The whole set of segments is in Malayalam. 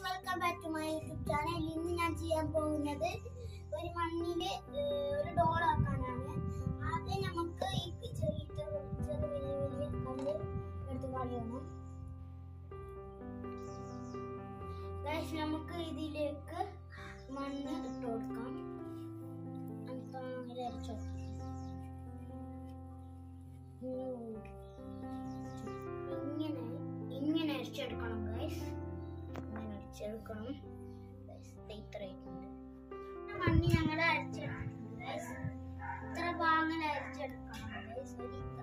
welcome back to my YouTube channel. ഇന്ന് ഞാൻ ചെയ്യാൻ പോകുന്നത് ഒരു മണ്ണിലെ ഒരു ഡോൾ ആക്കാനാണ്. ആദ്യം നമുക്ക് ഈ ചെറിയ വലിയ കല്ല് എടുത്ത് കളയണം. ഗൈസ്, നമുക്ക് ഇതിലേക്ക് മണ്ണ് ഇട്ട് കൊടുക്കാം. ഇങ്ങനെ അരിച്ചെടുക്കണം ഗൈസ്. അരിച്ചെടുക്കണം. മണ്ണി ഞങ്ങൾ അരിച്ചെടുക്കണം ഗൈസ്. ഇത്ര ഭാഗങ്ങൾ അരിച്ചെടുക്കണം ഗൈസ്.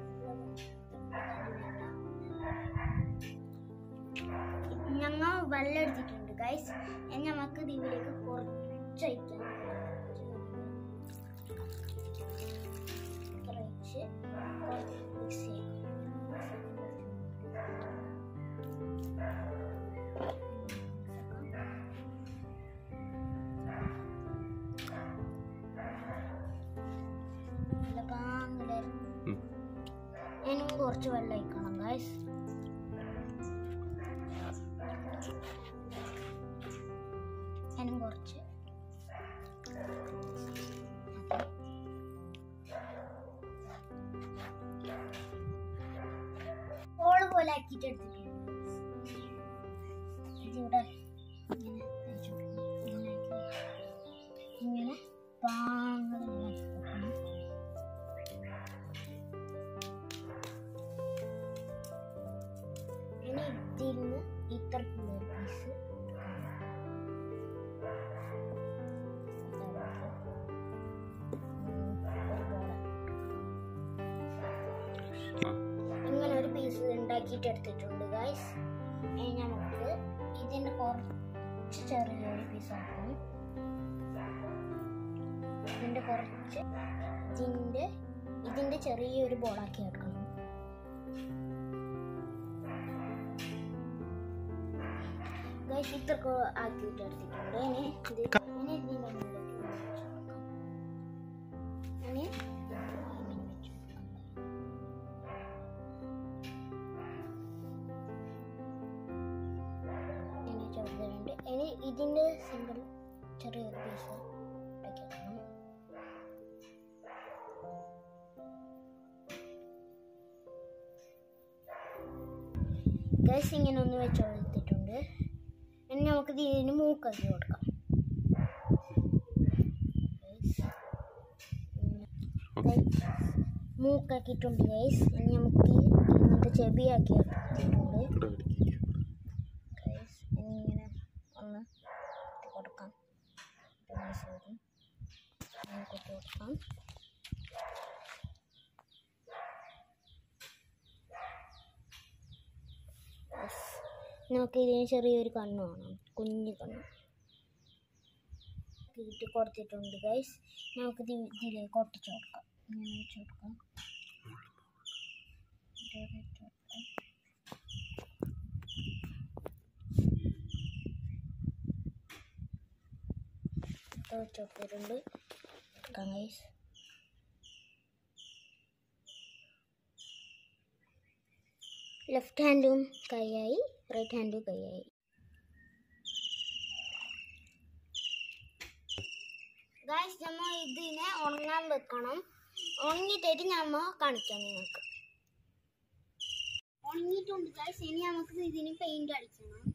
ഞങ്ങൾ വെള്ളം എടുത്തിട്ടുണ്ട് ഗൈസ്. നമുക്ക് ഇതിലേക്ക് കുറച്ച് ഒഴിക്കാം. കുറച്ച് മിക്സ് ചെയ്യാം. ഇനിയും കുറച്ച് വെള്ളം ഒഴിക്കണം ഗൈസ്. ഇനിയും കുറച്ച് ബോൾ പോലെ ആക്കിയിട്ട് എടുത്തിട്ടുണ്ട്. ഇതിവിടെ ഇങ്ങനെ ഇതിന് ഇത്രക്കുള്ള ഒരു പീസ് ഇങ്ങനെ ഒരു പീസ് ഉണ്ടാക്കിയിട്ട് എടുത്തിട്ടുണ്ട് ഗൈസ്. ഇനി നമുക്ക് ഇതിന്റെ കുറച്ച് ചെറിയൊരു പീസ് ആക്കണം. ഇതിന്റെ ചെറിയൊരു ബോളാക്കി എടുക്കണം. ഗൈസ്, ഇത്രക്ക് ആക്കിയിട്ട് എടുത്തിട്ടുണ്ട്. ഇനി ഇതിന്റെ സിമ്പിൾ ചെറിയൊരു പീസ് ഉണ്ടാക്കിയെടുക്കണം. ഗൈസ്, ഇങ്ങനെ ഒന്ന് വെച്ചെടുത്തിട്ടുണ്ട്. ഇനി നമുക്ക് ഇതിന് മൂക്കാക്കി കൊടുക്കാം. മൂക്കാക്കിയിട്ടുണ്ട് ഗൈസ്. ഇനി നമുക്ക് ഇങ്ങനത്തെ ചെവിയാക്കി എടുത്തിട്ടുണ്ട് ഗൈസ്. ഇനി ഇങ്ങനെ ഒന്ന് കൊടുക്കാം. കൊടുക്കാം. നമുക്ക് ഇതിന് ചെറിയൊരു കണ്ണ് വേണം, കുഞ്ഞു കണ്ണ് കിട്ടി കൊടുത്തിട്ടുണ്ട് ഗൈസ്. നമുക്ക് ഇതിലേക്ക് ഒട്ടിച്ചു കൊടുക്കാം. ഇങ്ങനെ വെച്ച് കൊടുക്കാം. വെച്ച് കൊടുത്തിട്ടുണ്ട് ഗൈസ്. ലെഫ്റ്റ് ഹാൻഡും കൈയായി, റൈറ്റ് ഹാൻഡും കൈയായി. ഗൈസ്, നമ്മൾ ഇതിനെ ഉണങ്ങാൻ വെക്കണം. ഉണങ്ങിയിട്ട് നമ്മൾ കാണിക്കാം നിങ്ങൾക്ക്. ഉണങ്ങിയിട്ടുണ്ട് ഗൈസ്. ഇനി നമുക്ക് ഇതിന് പെയിന്റ് അടിക്കണം.